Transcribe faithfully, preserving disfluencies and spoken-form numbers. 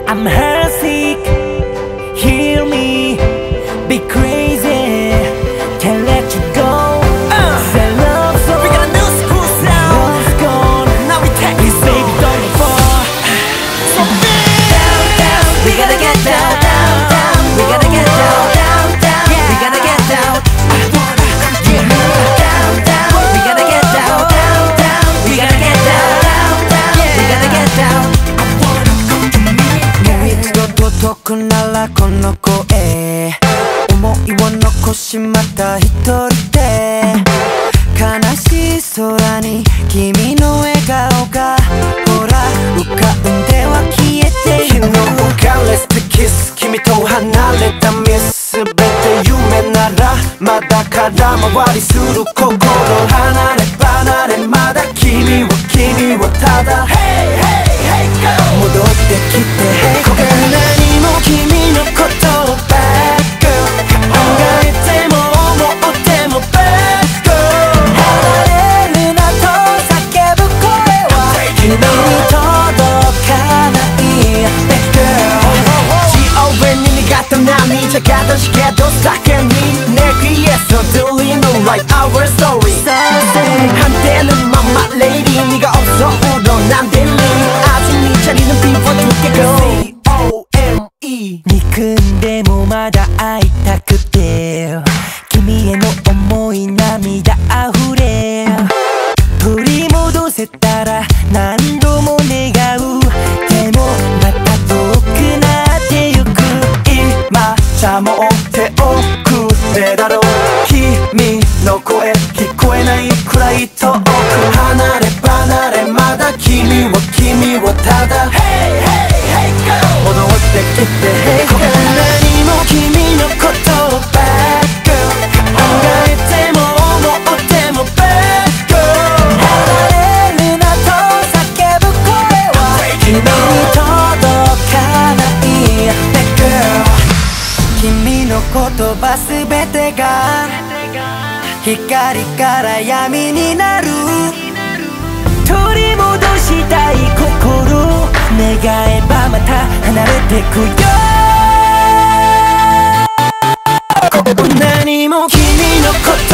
I'm heartsick, heal me, be crazy, can't let you go. uh. Say love's on, we got a new school sound. Love's gone, now we take this baby don't fall. So big down, down, we gotta get down, down, down. We gotta get down, down, down. Yeah. We gotta get down. Yeah. Down, down. We gotta get down, down, down. We gotta get down, down, down. Yeah. We gotta get down.もう一度届くならこの声、思いを残しまた一人で悲しい空に君の笑顔がほら浮かんでは消えてゆく。昨日からステキス君と離れたミス全て夢ならまだ空回りする心離れ離れまだ君を君をただ Hey hey hey girl 戻ってきて Hey girl 何も君のことを Bad girl 考えても思っても Bad girl 離れるなと叫ぶ声は君に届かない Bad girl 地上に苦手な涙がしけど叫びねぎ Yes so do you know like our story 判定のまま Lady 네가 없어 울어 난 딜리 아직 네 자리는 비워줄게 Go C-O-M-E 憎んでもまだ会いたくて君への思い涙あふれ取り戻せたら何度も願うでもまた遠くなってゆく今じゃもう手遅れだろう君の声聞こえないくらい遠く離れ離れまだ君を君をただ Hey hey hey girl 戻ってきて Hey girl 何も君のことを Bad girl 考えても思っても Bad girl 離れるなと叫ぶ声は君に届かない Bad girl 君の言葉すべてが光から闇になる取り戻したい心願えばまた離れてくよ何も君のこと